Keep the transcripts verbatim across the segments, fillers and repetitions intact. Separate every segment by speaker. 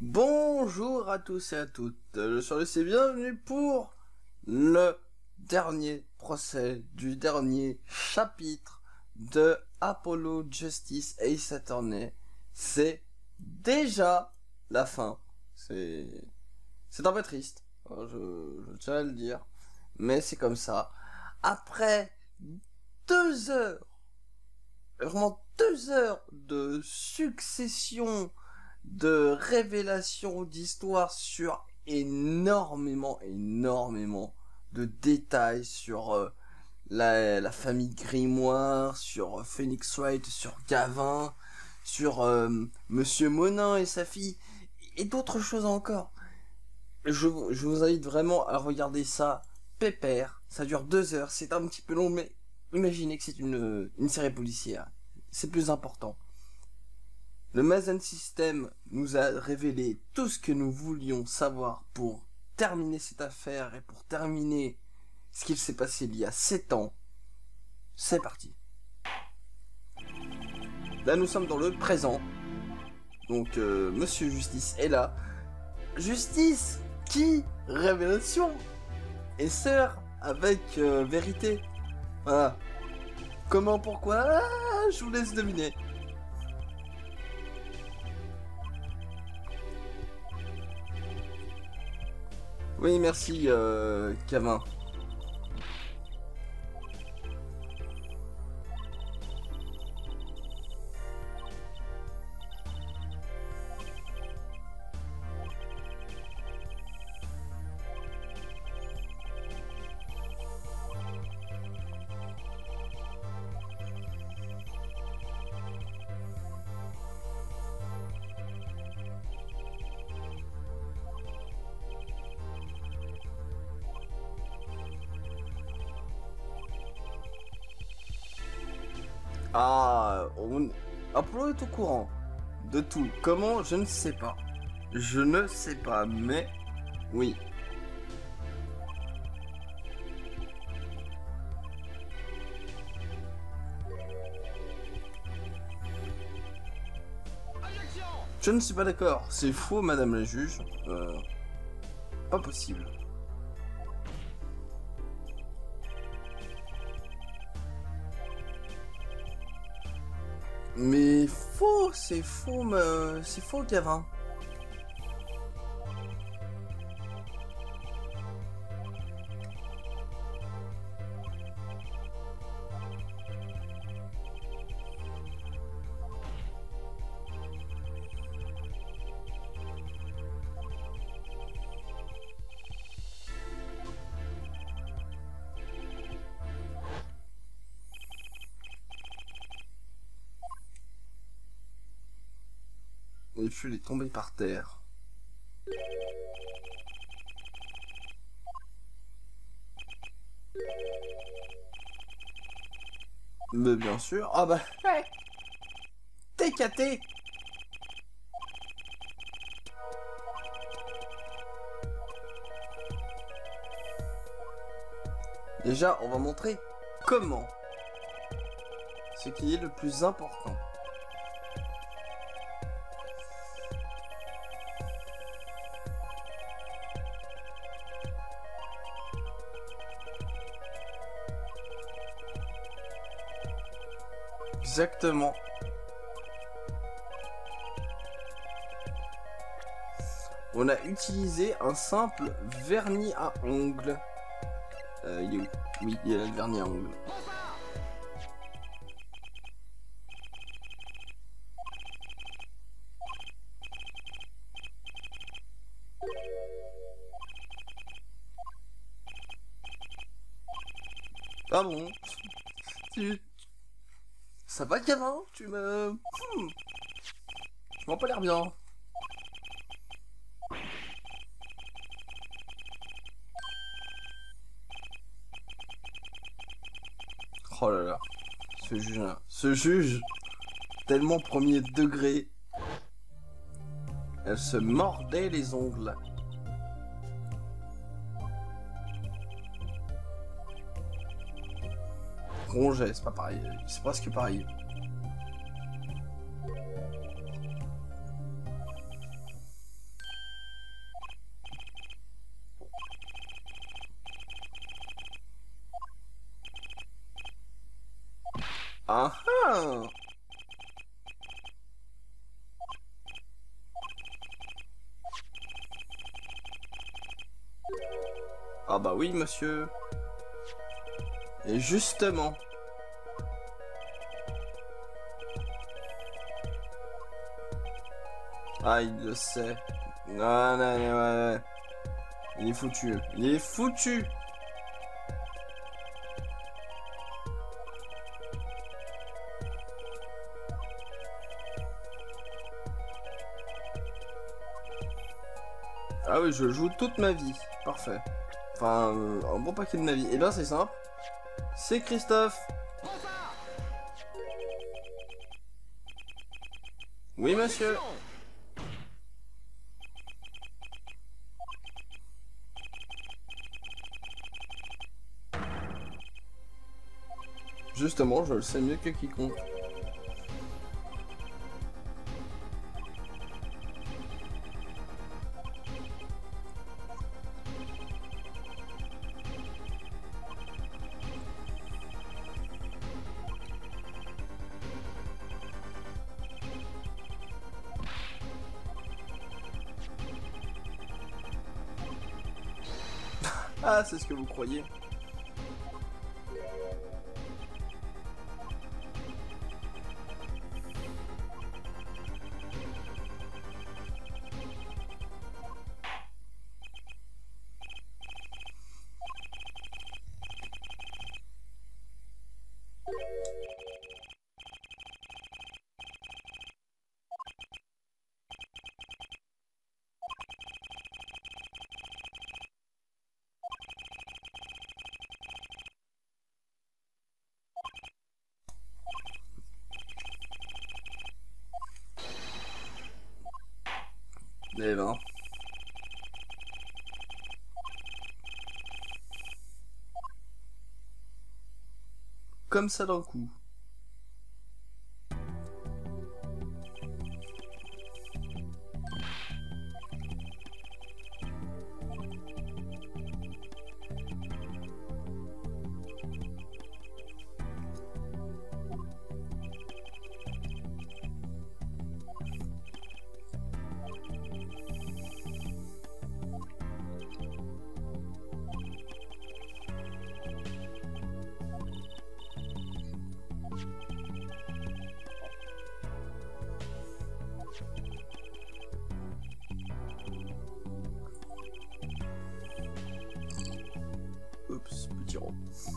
Speaker 1: Bonjour à tous et à toutes, je suis Lucie et bienvenue pour le dernier procès du dernier chapitre de Apollo Justice Ace Attorney. C'est déjà la fin, c'est c'est un peu triste, je, je tiens à le dire, mais c'est comme ça. Après deux heures, vraiment deux heures de succession de révélations d'histoires sur énormément, énormément de détails sur euh, la, la famille Grimoire, sur euh, Phoenix Wright, sur Gavin, sur euh, Monsieur Monin et sa fille, et d'autres choses encore. Je, je vous invite vraiment à regarder ça pépère. Ça dure deux heures, c'est un petit peu long, mais imaginez que c'est une, une série policière. C'est plus important. Le Mazen System nous a révélé tout ce que nous voulions savoir pour terminer cette affaire et pour terminer ce qu'il s'est passé il y a sept ans. C'est parti. Là, nous sommes dans le présent. Donc, euh, Monsieur Justice est là. Justice qui, révélation, est sœur avec euh, vérité. Voilà. Comment, pourquoi, ah, je vous laisse deviner. Oui, merci, euh, Gavin. Ah, on... Apollo est au courant de tout. Comment? Je ne sais pas. Je ne sais pas, mais oui. Je ne suis pas d'accord. C'est faux, madame la juge. Euh... Pas possible. Mais faux, c'est faux, me... c'est faux, Gavin. Et puis il est tombé par terre. Mais bien sûr. Ah bah... Ouais. T K T. Déjà, on va montrer comment. Ce qui est le plus important. Exactement. On a utilisé un simple vernis à ongles. Euh, il est où? Oui, il y a le vernis à ongles. Ah bon? Tu... Ça va, Gavin? Tu me... Hmm. Tu m'as pas l'air bien. Oh là là. Ce juge, ce juge, tellement premier degré. Elle se mordait les ongles. Rongeait, c'est pas pareil. C'est presque pareil. Ah ah! Ah bah oui, monsieur. Et justement. Ah, il le sait. Non, non, non, ouais, ouais. Il est foutu. Il est foutu. Ah oui, je joue toute ma vie. Parfait. Enfin, euh, un bon paquet de ma vie. Et là, c'est simple. C'est Christophe. Oui, monsieur. Justement, je le sais mieux que quiconque. Ah, c'est ce que vous croyez. Eh ben. Comme ça d'un coup. Oups, petit rond.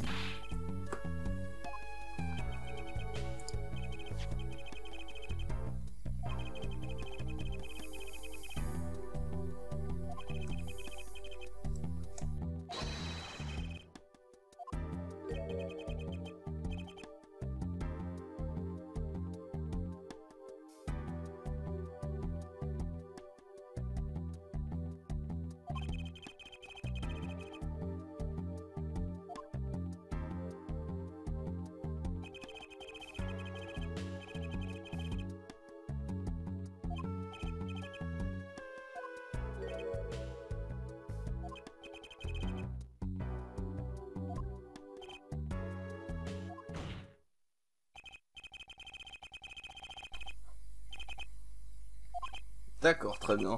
Speaker 1: D'accord, très bien.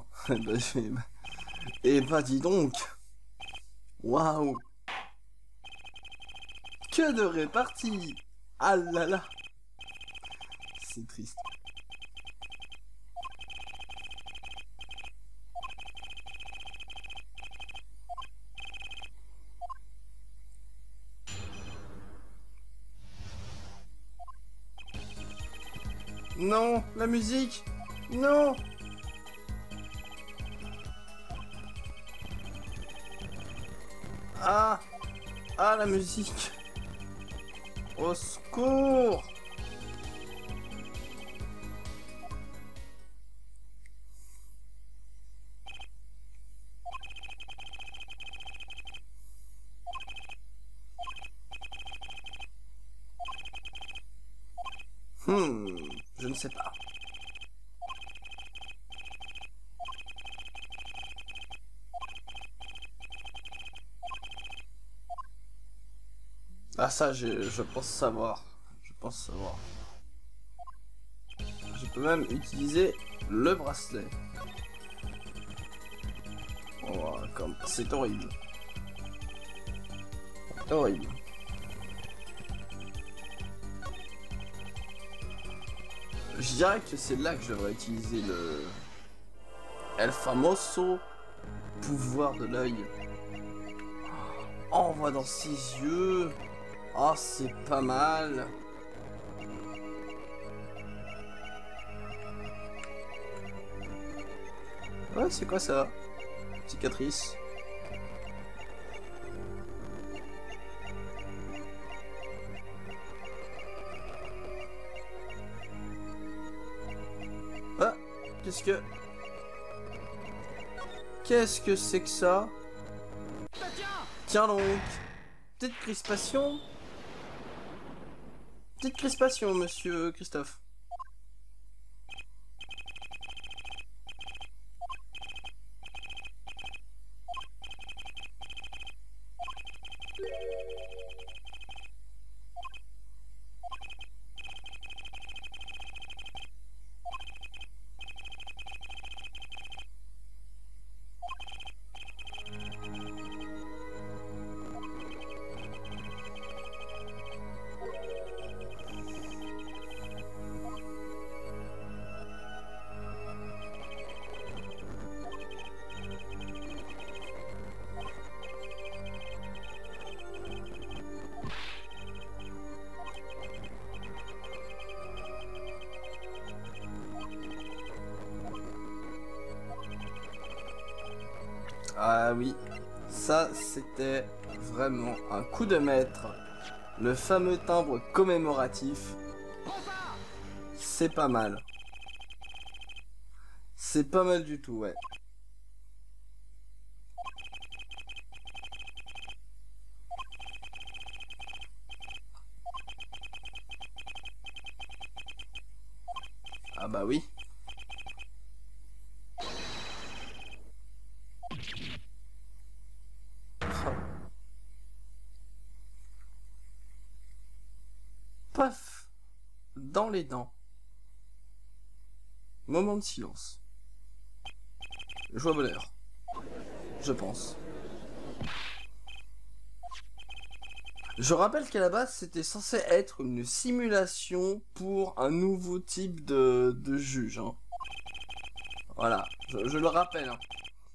Speaker 1: Et bah dis donc. Waouh. Que de répartie. Ah là là. C'est triste. Non, la musique. Non. Ah. Ah, la musique. Au secours. Hmm, je ne sais pas. Ah ça, je, je pense savoir. Je pense pense savoir. Je peux même utiliser le bracelet. Oh, comme... C'est horrible. C'est horrible. Je dirais que c'est là que je devrais utiliser le... El famoso pouvoir de l'œil. Oh, on voit dans ses yeux. Oh, c'est pas mal. Ouais, c'est quoi ça? Cicatrice. Ah, qu'est-ce que... Qu'est-ce que c'est que ça? Tiens donc. Petite crispation. Petite crispation, monsieur Christophe. Ah oui, ça c'était vraiment un coup de maître. Le fameux timbre commémoratif. C'est pas mal. C'est pas mal du tout, ouais. Ah bah oui. Paf, dans les dents. Moment de silence. Joie bonheur. Je pense. Je rappelle qu'à la base, c'était censé être une simulation pour un nouveau type de, de juge. Hein. Voilà, je, je le rappelle. Hein.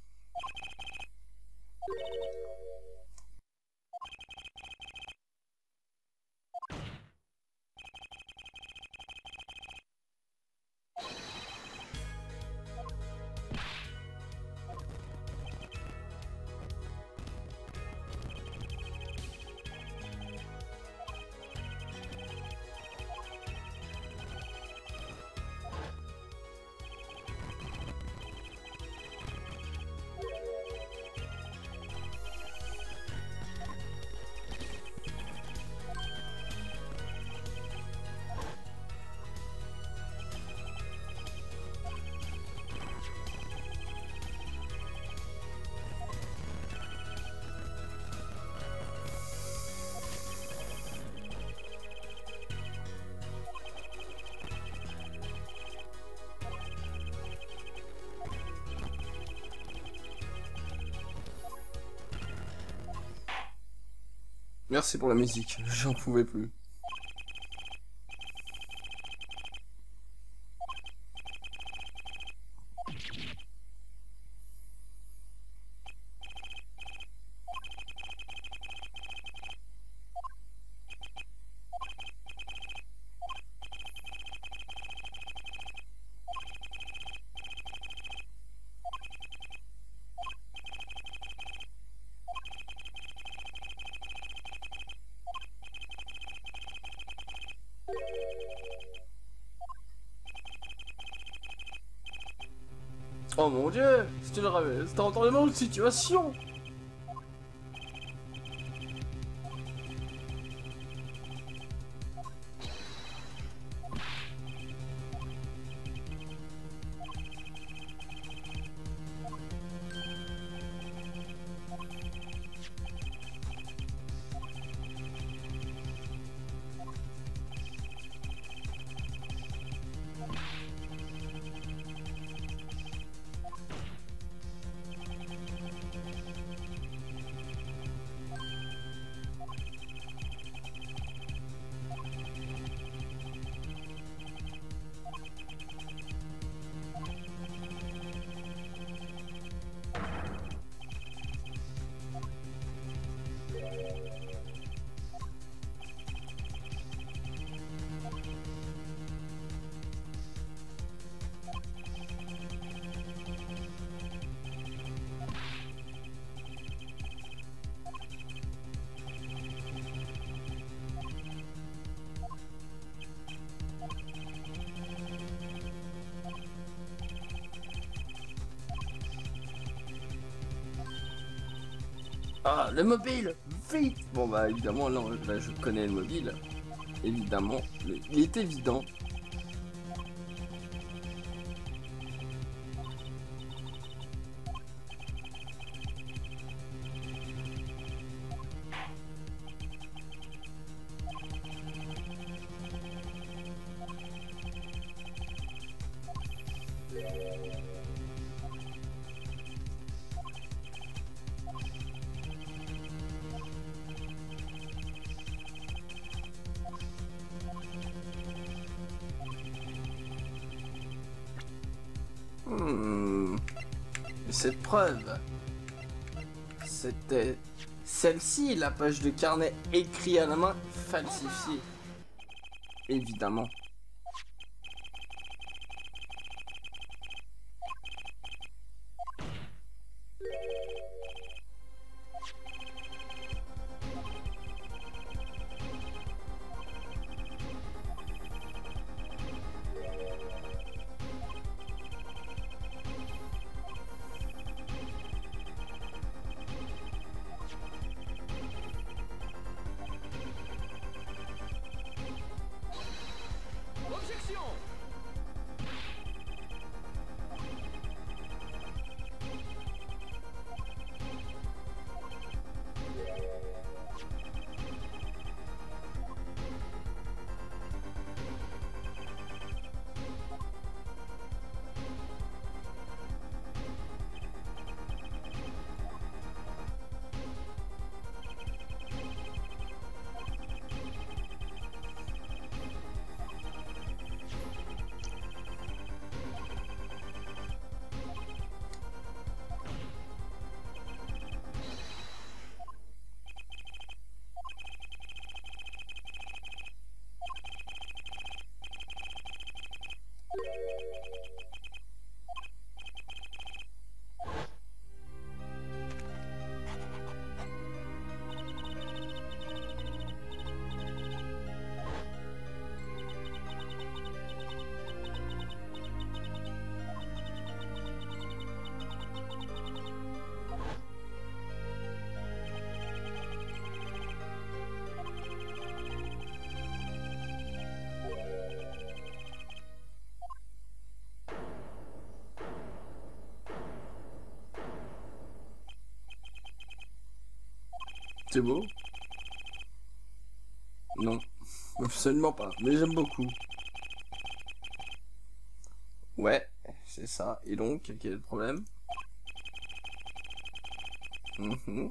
Speaker 1: Merci pour la musique, j'en pouvais plus. Oh mon dieu, c'était le c'était retournement de situation. Ah, le mobile, vite. Bon bah évidemment, là, là je connais le mobile. Évidemment, le- il est évident. Hmm. Et cette preuve, c'était celle-ci, la page de carnet écrit à la main, falsifiée. Évidemment.
Speaker 2: Objection!
Speaker 1: C'est beau? Non, absolument pas, mais j'aime beaucoup. Ouais, c'est ça. Et donc, quel est le problème? Mhm.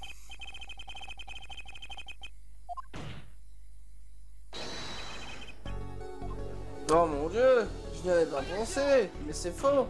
Speaker 1: Oh mon dieu, je n'y avais pas pensé, mais c'est faux.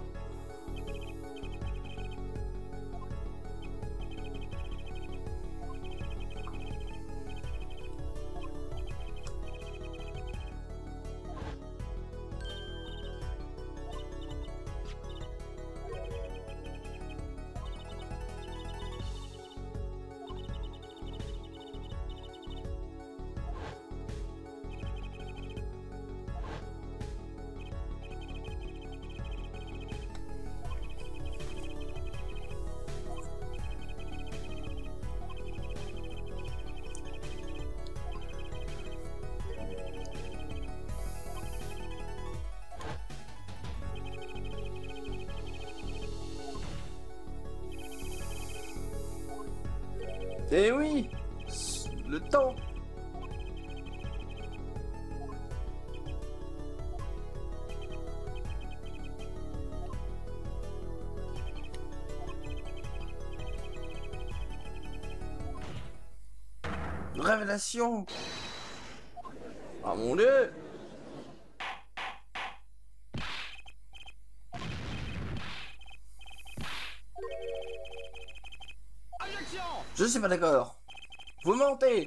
Speaker 1: Eh oui, le temps. Révélation. Ah mon dieu.
Speaker 2: Objection!
Speaker 1: Je suis pas d'accord. Vous mentez.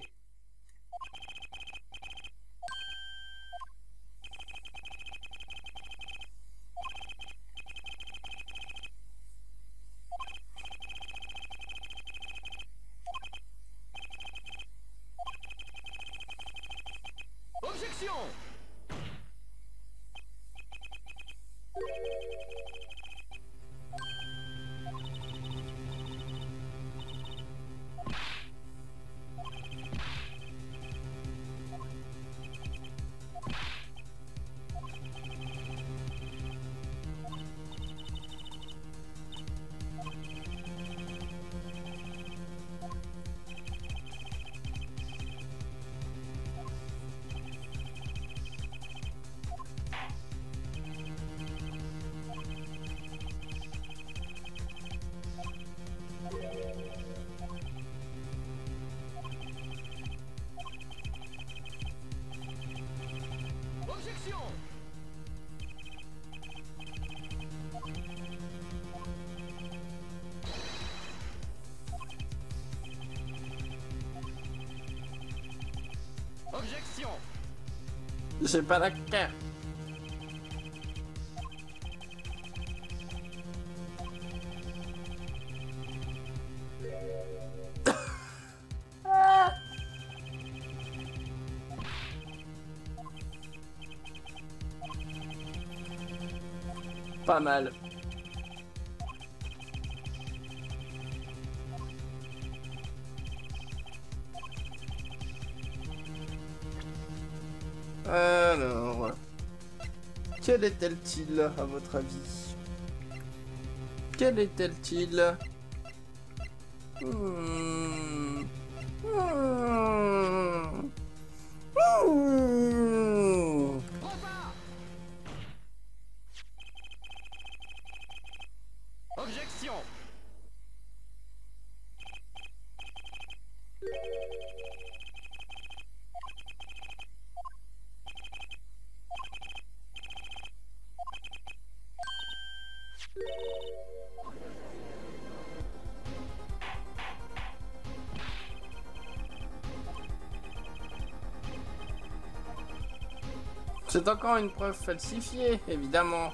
Speaker 2: Objection!
Speaker 1: J'ai pas la carte. Pas mal. Alors, quel est-elle-t-il à votre avis? Quel est-elle-t-il? Hmm. Hmm. Hmm.
Speaker 2: Repart. Objection.
Speaker 1: C'est encore une preuve falsifiée, évidemment.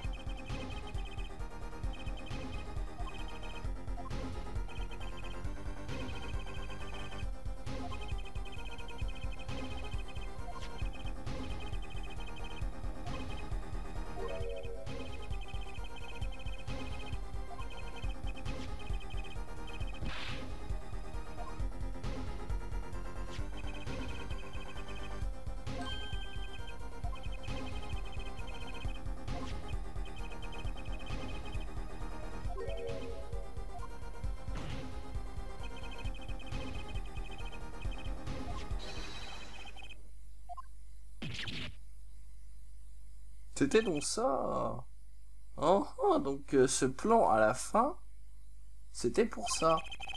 Speaker 1: C'était donc ça. Oh, oh, donc euh, ce plan à la fin, c'était pour ça.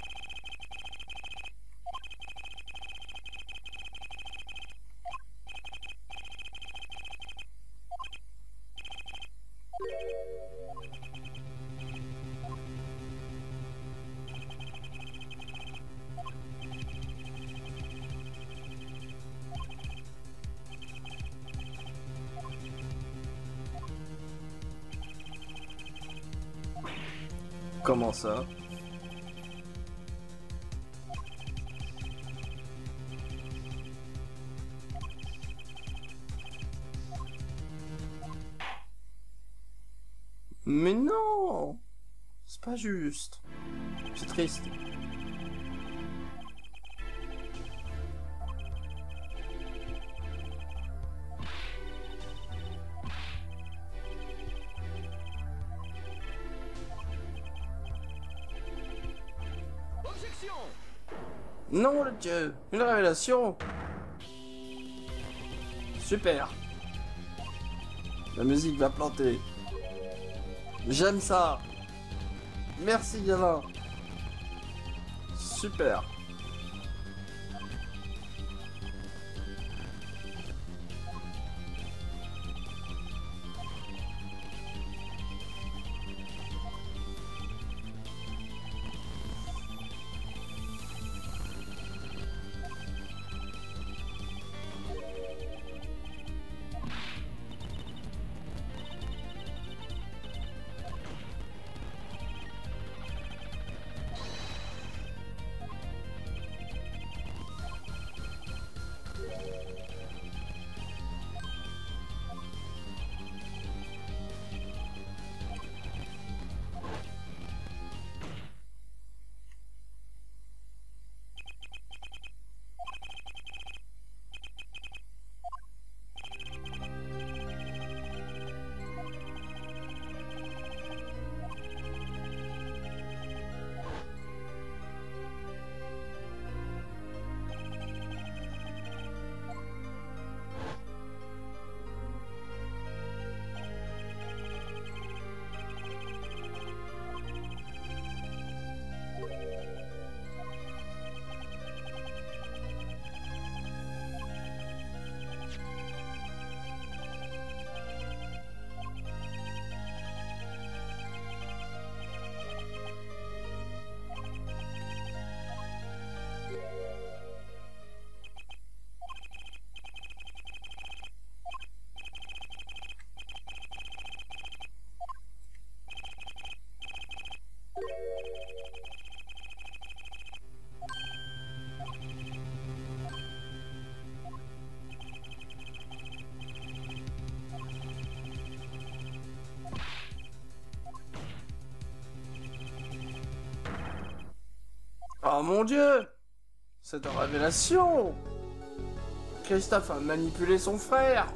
Speaker 1: Comment ça? Mais non! C'est pas juste. C'est triste.
Speaker 2: Objection.
Speaker 1: Non, le dieu! Une révélation! Super! La musique va planter. J'aime ça! Merci, gamin! Super! Oh mon Dieu! Cette révélation! Christophe a manipulé son frère!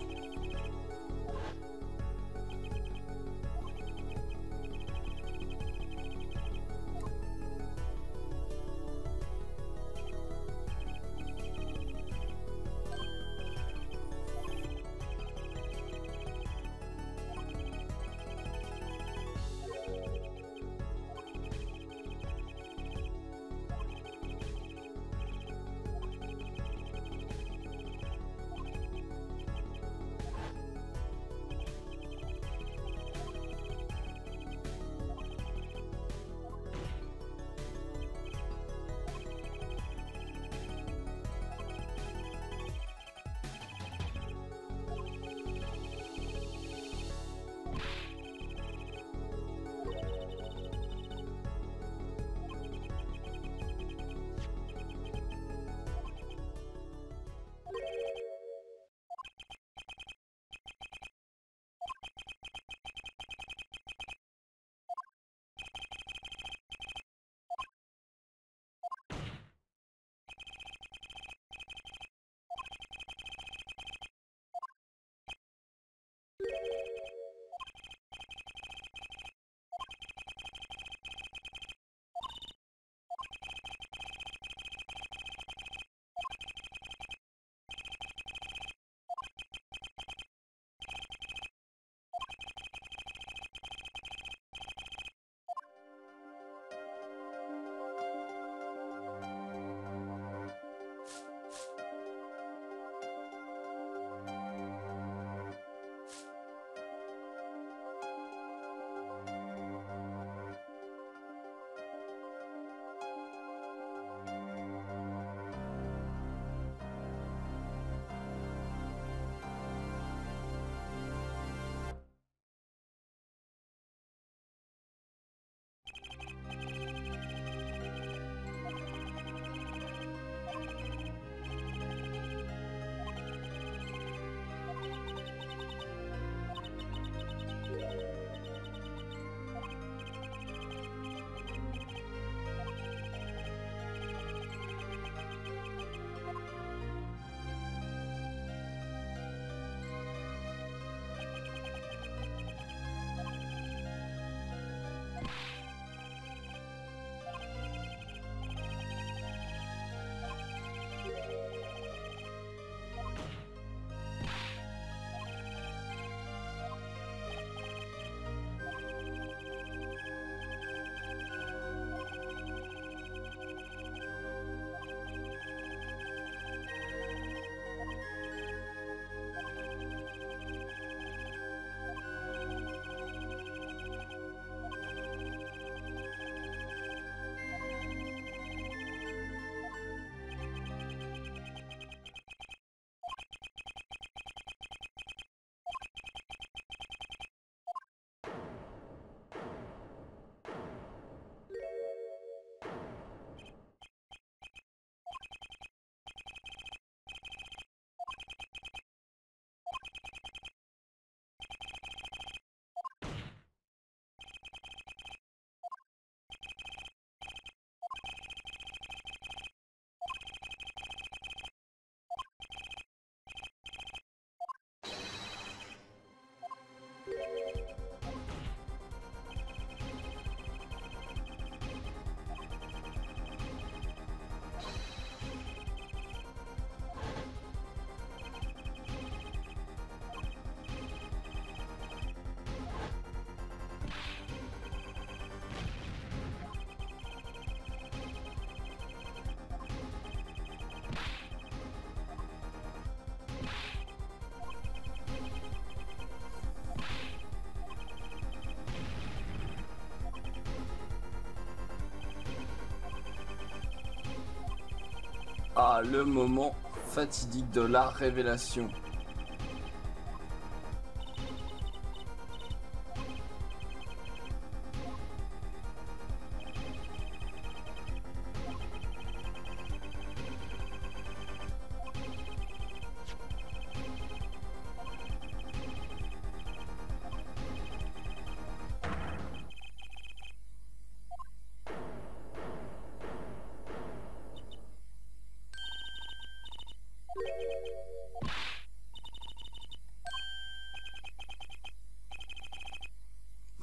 Speaker 1: Ah, le moment fatidique de la révélation.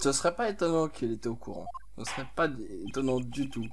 Speaker 1: Ce serait pas étonnant qu'il était au courant. Ce serait pas étonnant du tout.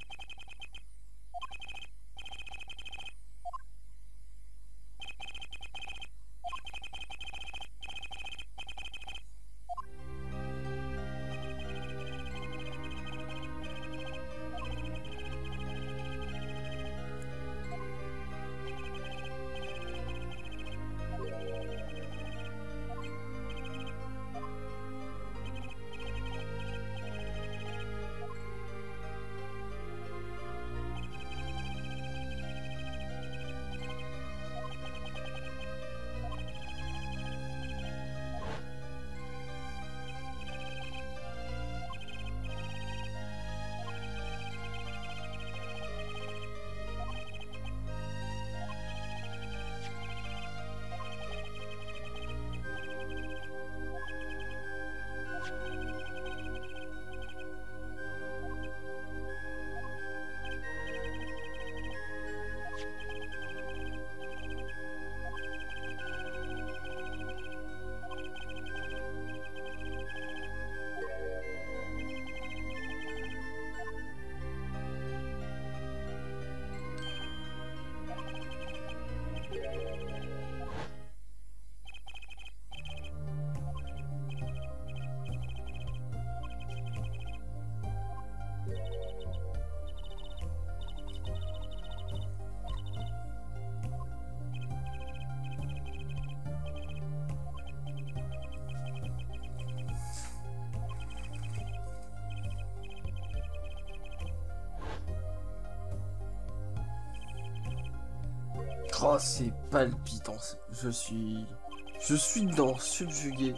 Speaker 1: Oh, c'est palpitant. Je suis... Je suis dans subjugué.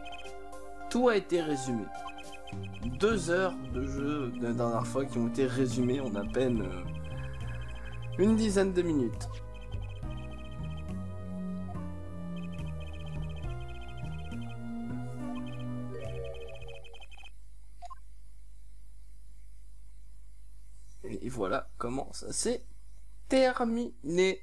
Speaker 1: Tout a été résumé. Deux heures de jeu de la dernière fois qui ont été résumées en à peine euh, une dizaine de minutes. Et voilà comment ça s'est terminé.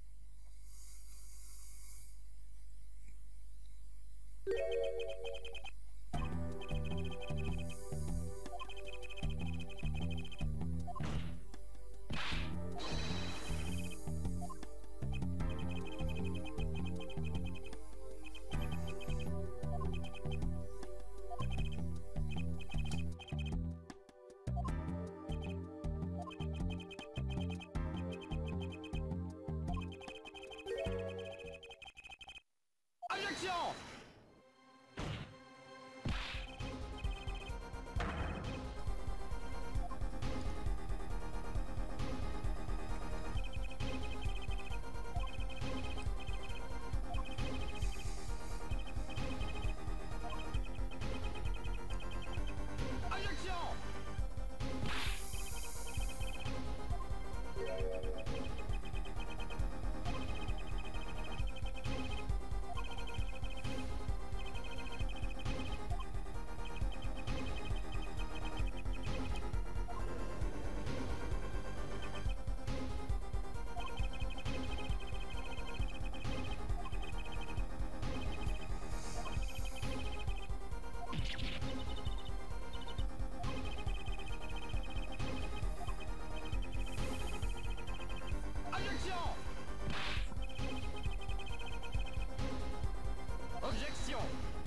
Speaker 2: Objection! Objection! Objection!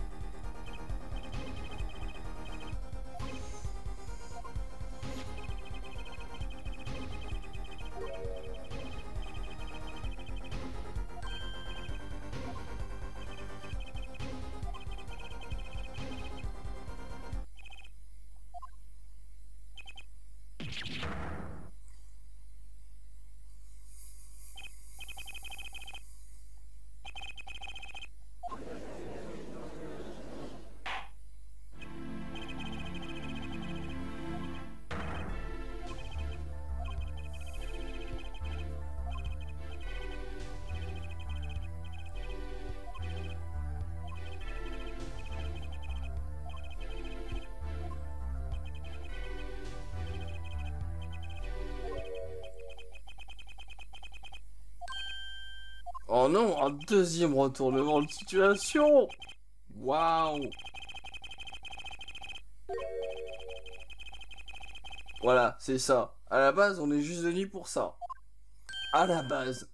Speaker 1: Oh non, un deuxième retournement de situation. Waouh. Voilà, c'est ça. À la base, on est juste venu pour ça. À la base.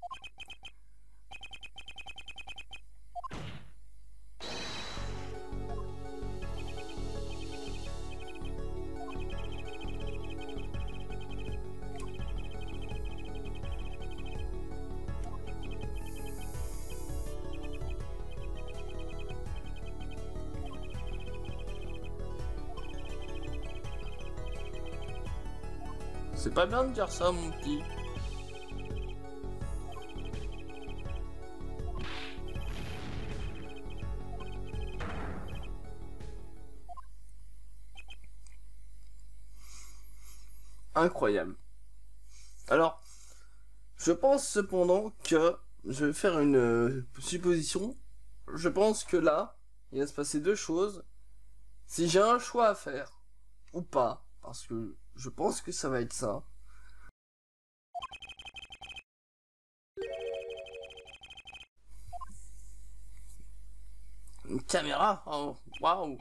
Speaker 1: C'est pas bien de dire ça, mon petit. Incroyable. Alors, je pense cependant que je vais faire une euh, supposition. Je pense que là, il va se passer deux choses. Si j'ai un choix à faire, ou pas, parce que je pense que ça va être ça. Une caméra, oh, waouh.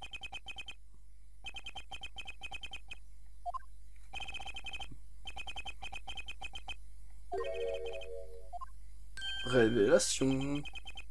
Speaker 1: Révélation.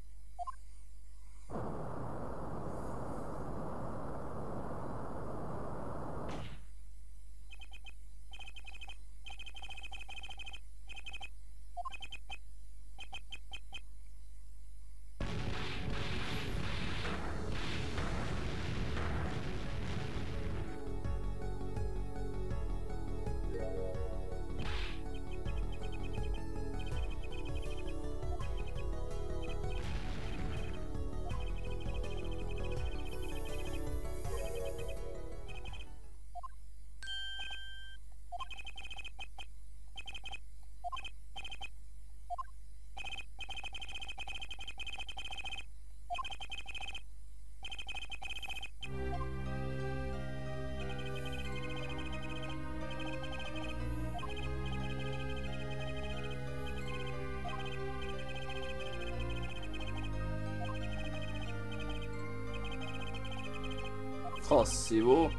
Speaker 1: Oh, c'est beau.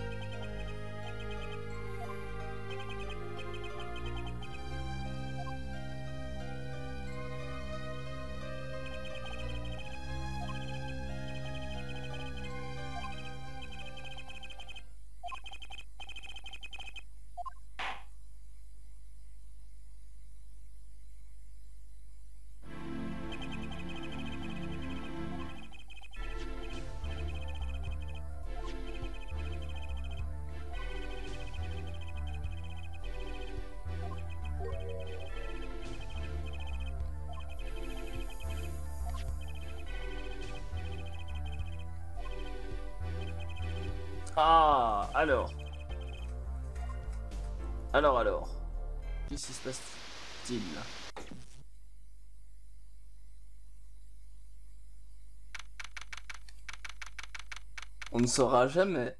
Speaker 1: Ah, alors. Alors, alors. Qu'est-ce qui se passe-t-il? On ne saura jamais.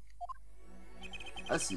Speaker 1: Ah si.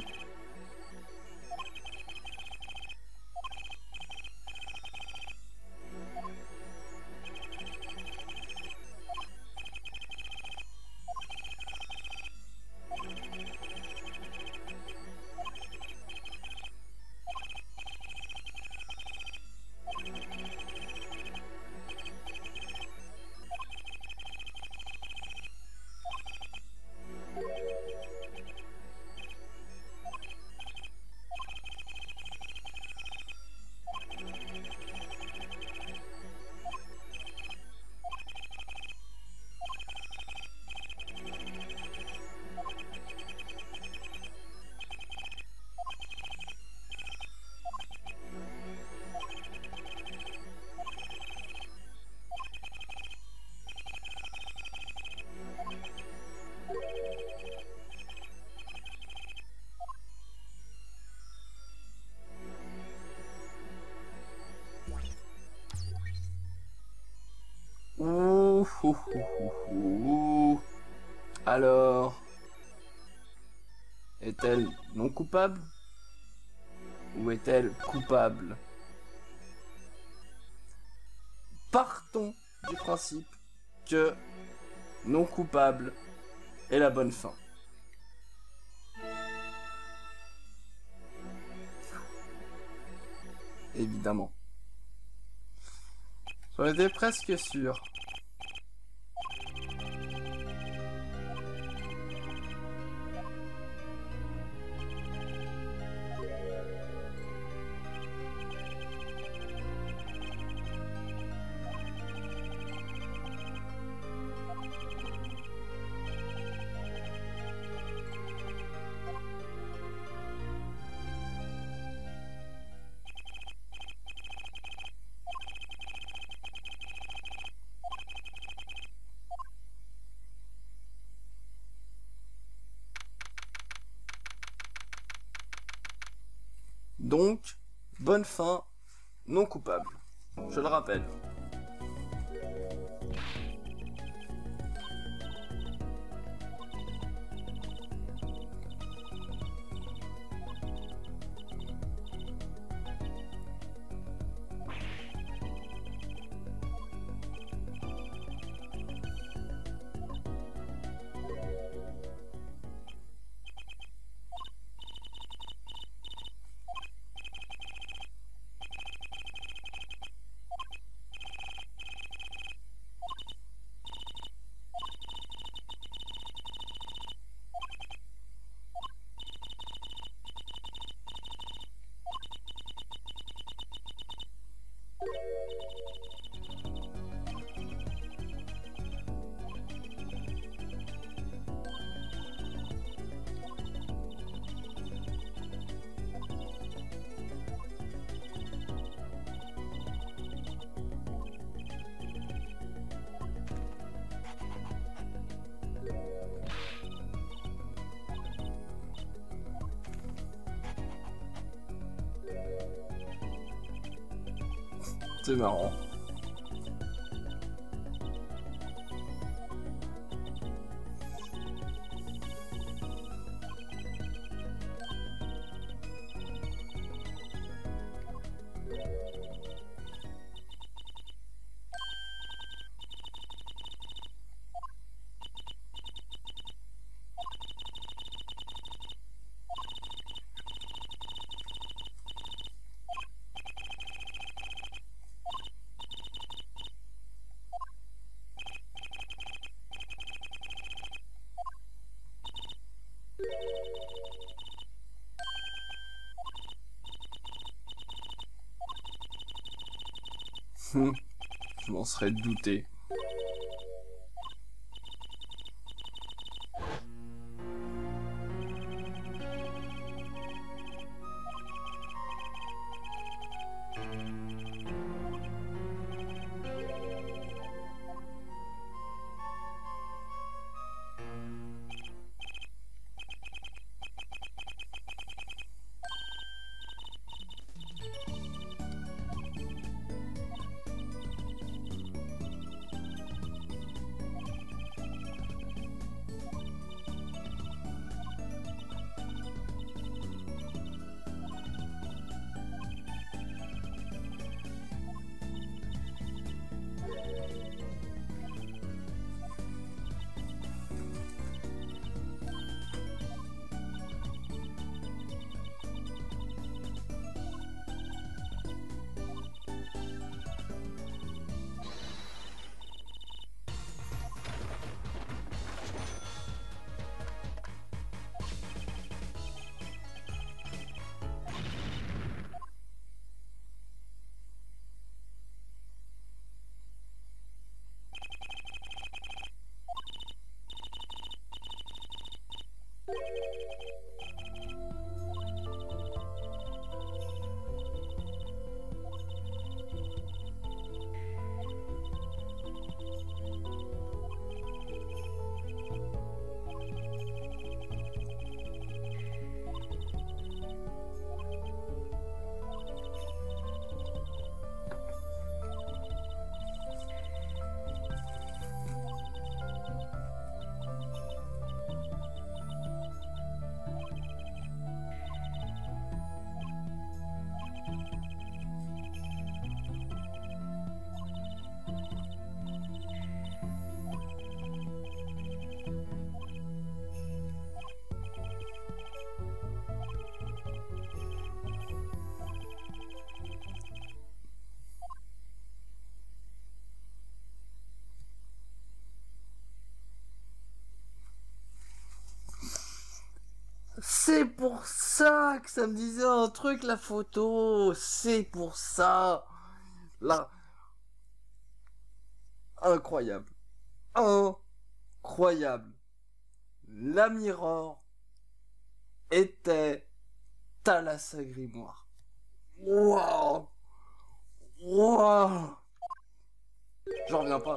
Speaker 1: Ouh, ouh, ouh, ouh, ouh. Alors, est-elle non coupable ou est-elle coupable? Partons du principe que non coupable est la bonne fin. évidemment. J'en étais presque sûr. Donc, bonne fin, non coupable. Je le rappelle. C'est marrant. Je m'en serais douté. C'est pour ça que ça me disait un truc, la photo. C'est pour ça. Là. Incroyable. Incroyable. La Mirror était Thalassa Grimoire. Waouh. Waouh. J'en reviens pas.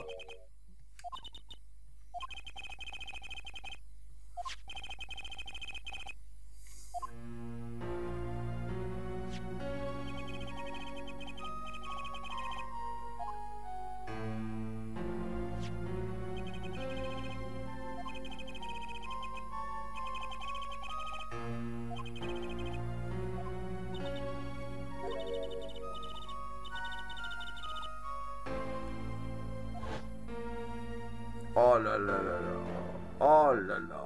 Speaker 1: Oh là là là là. Oh là là.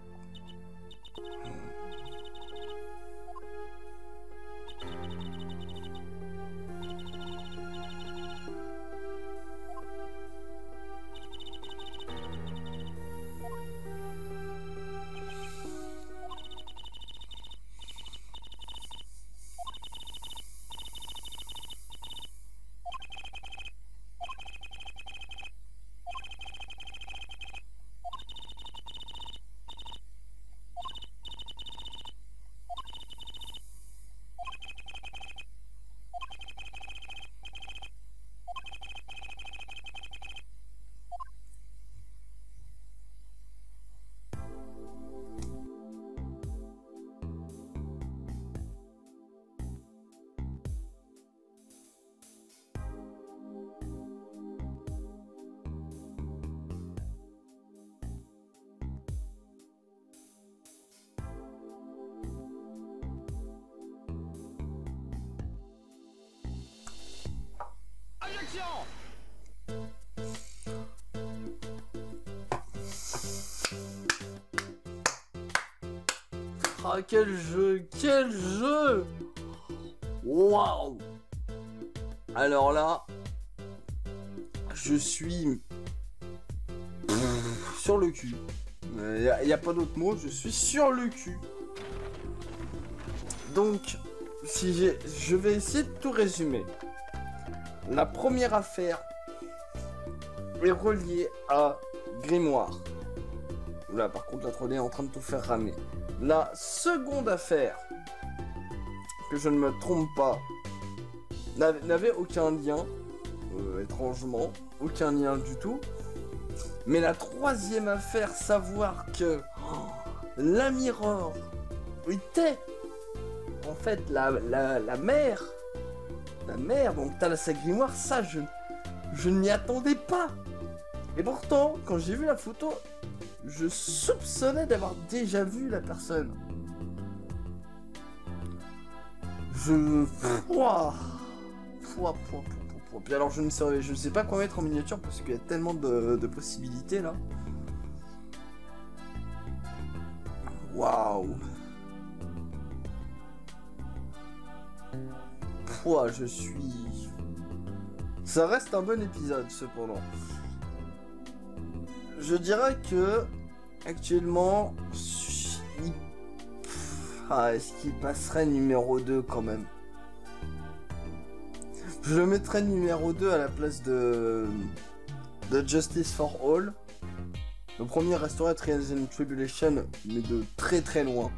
Speaker 2: Action!
Speaker 1: Ah, quel jeu, quel jeu! Waouh! Alors là, je suis sur le cul. Il n'y a, y a pas d'autre mot, je suis sur le cul. Donc, si j'ai, je vais essayer de tout résumer. La première affaire est reliée à Grimoire. Là, par contre, la trolley est en train de tout faire ramer. La seconde affaire, que je ne me trompe pas, n'avait aucun lien, euh, étrangement, aucun lien du tout. Mais la troisième affaire, savoir que oh, la Mirror était en fait la, la, la mère, la mère, donc Thalassa Grimoire, ça je, je n'y attendais pas. Et pourtant, quand j'ai vu la photo, je soupçonnais d'avoir déjà vu la personne. Je... Pouah. Pouah, pouah, pouah, pouah. Puis alors je ne sais, je ne sais pas quoi mettre en miniature parce qu'il y a tellement de, de possibilités là. Waouh. Pouah, je suis... Ça reste un bon épisode cependant. Je dirais que actuellement, il... ah, est-ce qu'il passerait numéro deux quand même? Je le mettrais numéro deux à la place de, de Justice for All. Le premier resterait Trials and Tribulation, mais de très très loin.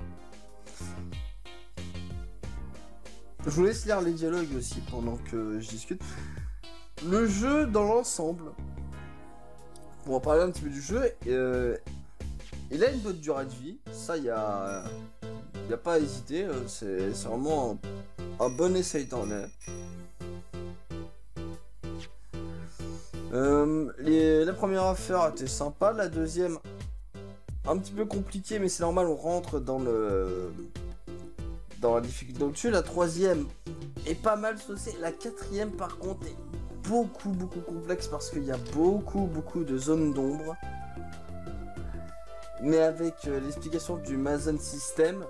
Speaker 1: Je vous laisse lire les dialogues aussi pendant que je discute. Le jeu dans l'ensemble, pour en parler un petit peu du jeu, euh, il a une bonne durée de vie, ça il y a, y a pas à hésiter, c'est vraiment un, un bon essai d'en est. Euh, les, la première affaire était sympa, la deuxième un petit peu compliquée, mais c'est normal, on rentre dans le dans la difficulté au-dessus. La troisième est pas mal saucée, la quatrième par contre est beaucoup beaucoup complexe parce qu'il y a beaucoup beaucoup de zones d'ombre, mais avec euh, l'explication du Mason System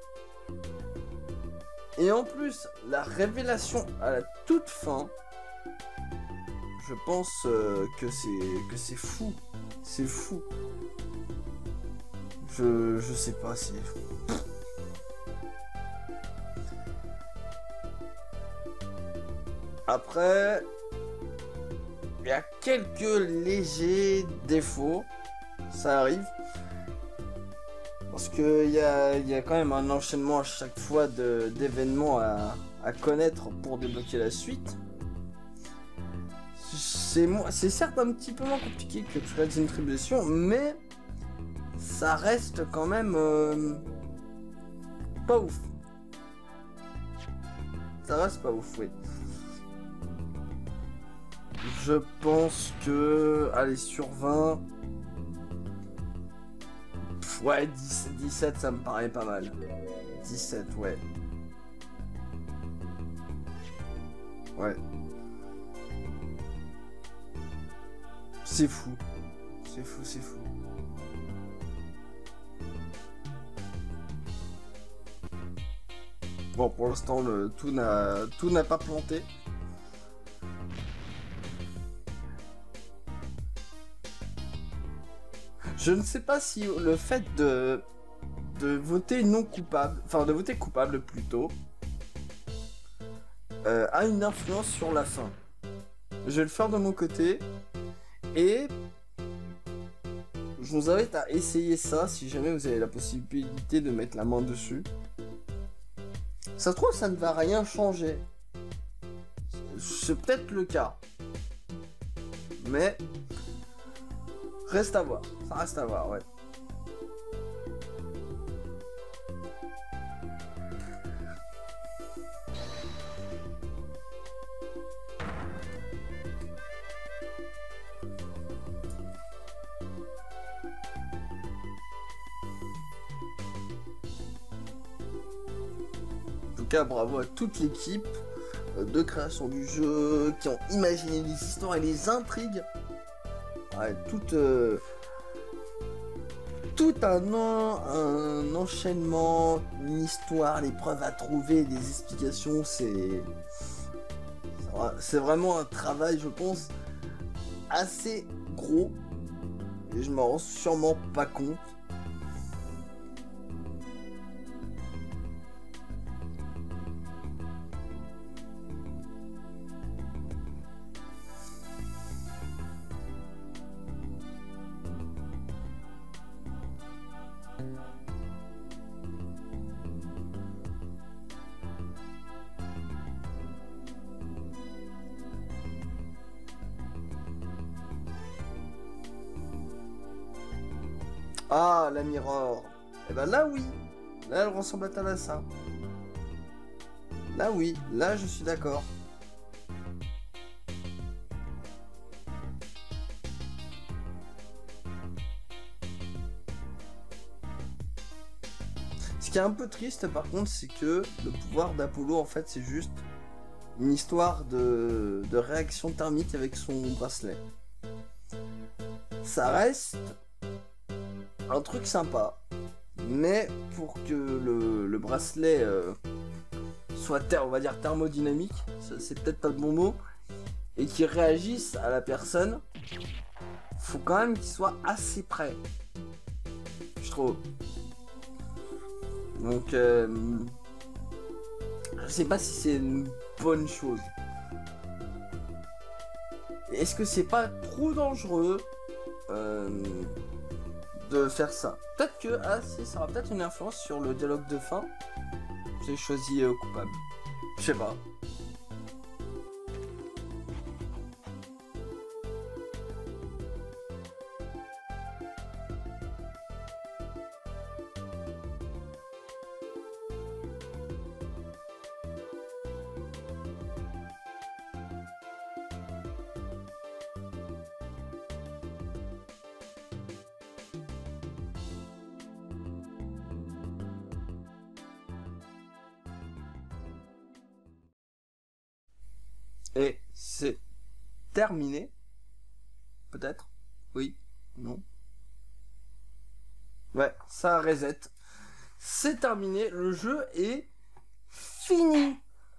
Speaker 1: et en plus la révélation à la toute fin, je pense euh, que c'est que c'est fou, c'est fou. Je je sais pas, c'est Après, il y a quelques légers défauts, ça arrive. Parce qu'il y a, y a quand même un enchaînement à chaque fois d'événements à, à connaître pour débloquer la suite. C'est certes un petit peu moins compliqué que Threads Tribulation, mais ça reste quand même euh, pas ouf. Ça reste pas ouf, oui. Je pense que... Allez, sur vingt... Pff, ouais, dix, dix-sept, ça me paraît pas mal. dix-sept, ouais. Ouais. C'est fou. C'est fou, c'est fou. Bon, pour l'instant, le tout n'a tout n'a pas planté. Je ne sais pas si le fait de de voter non coupable, enfin de voter coupable plutôt, euh, a une influence sur la fin. Je vais le faire de mon côté et je vous invite à essayer ça si jamais vous avez la possibilité de mettre la main dessus. Ça se trouve, ça ne va rien changer. C'est peut-être le cas. Mais reste à voir. Ça reste à voir, ouais. Bravo à toute l'équipe de création du jeu qui ont imaginé les histoires et les intrigues. Ouais, tout, euh, tout un, un enchaînement, une histoire, les preuves à trouver, des explications. C'est c'est vraiment un travail, je pense, assez gros. Et je m'en rends sûrement pas compte. Ah, la Mirror. Et ben là, oui. Là, elle ressemble à Thalassa. Là, oui. Là, je suis d'accord. Ce qui est un peu triste, par contre, c'est que le pouvoir d'Apollo, en fait, c'est juste une histoire de, de réaction thermique avec son bracelet. Ça reste un truc sympa, mais pour que le, le bracelet euh, soit, on va dire, thermodynamique, c'est peut-être pas le bon mot, et qu'il réagisse à la personne, faut quand même qu'il soit assez près, je trouve. Donc, euh, je sais pas si c'est une bonne chose. Est-ce que c'est pas trop dangereux euh, de faire ça? Peut-être que, ah si, ça aura peut-être une influence sur le dialogue de fin. J'ai choisi euh, coupable. Je sais pas. Et c'est terminé. Peut-être. Oui. Non. Ouais, ça reset. C'est terminé. Le jeu est fini.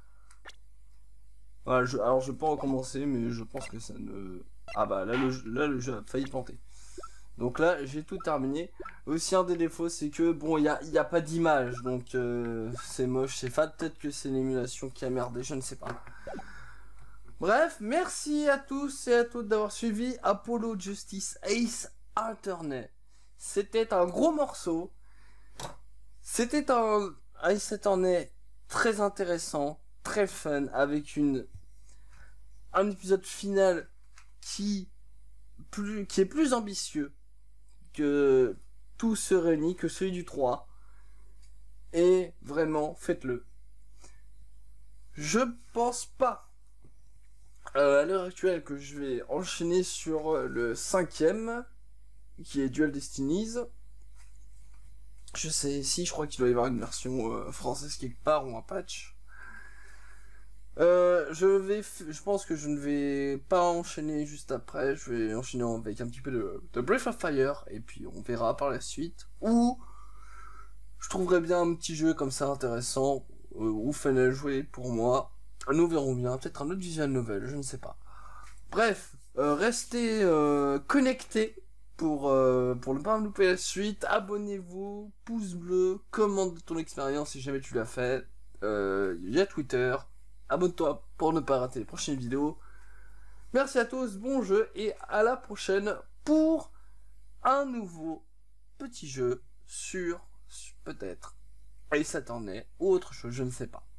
Speaker 1: Voilà, je, alors je vais pas recommencer, mais je pense que ça ne... Ah bah là le, là, le jeu a failli planter. Donc là, j'ai tout terminé. Aussi, un des défauts, c'est que, bon, il n'y a, y a pas d'image. Donc, euh, c'est moche, c'est fade. Peut-être que c'est l'émulation qui a merdé, je ne sais pas. Bref, merci à tous et à toutes d'avoir suivi Apollo Justice Ace Attorney. C'était un gros morceau. C'était un Ace Attorney très intéressant, très fun, avec une un épisode final qui plus qui est plus ambitieux que tout se réunit, que celui du trois. Et vraiment, faites-le. Je pense pas euh, à l'heure actuelle que je vais enchaîner sur le cinquième, qui est Dual Destinies. Je sais, si, je crois qu'il doit y avoir une version euh, française quelque part ou un patch. Euh, je vais, f- je pense que je ne vais pas enchaîner juste après. Je vais enchaîner avec un petit peu de, de Breath of Fire et puis on verra par la suite. Ou je trouverai bien un petit jeu comme ça intéressant euh, ou fun à jouer pour moi. Nous verrons bien. Peut-être un autre visual novel, je ne sais pas. Bref, euh, restez euh, connectés pour, euh, pour ne pas me louper la suite. Abonnez-vous, pouce bleu, commente ton expérience si jamais tu l'as fait. Euh, Il y a Twitter. Abonne-toi pour ne pas rater les prochaines vidéos. Merci à tous, bon jeu et à la prochaine pour un nouveau petit jeu sur, sur peut-être Ace Attorney ou autre chose, je ne sais pas.